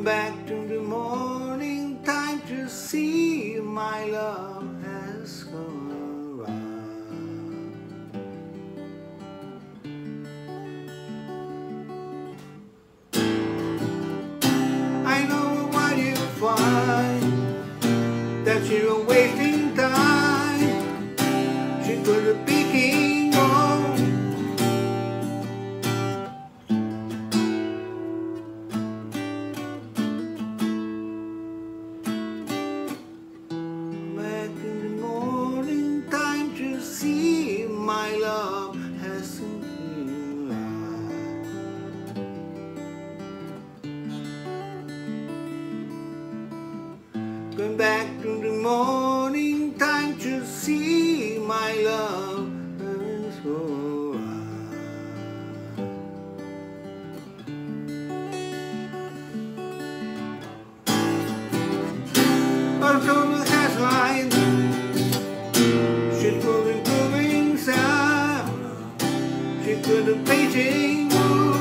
Going back to the morning time to see my love has come around. I know what you find, that you were wasting time. She could have been wrong. Back in the morning time to see my love has come around. Going back to the morning time to see my love has come around. Also the headline, she couldn't go inside. She couldn't painting.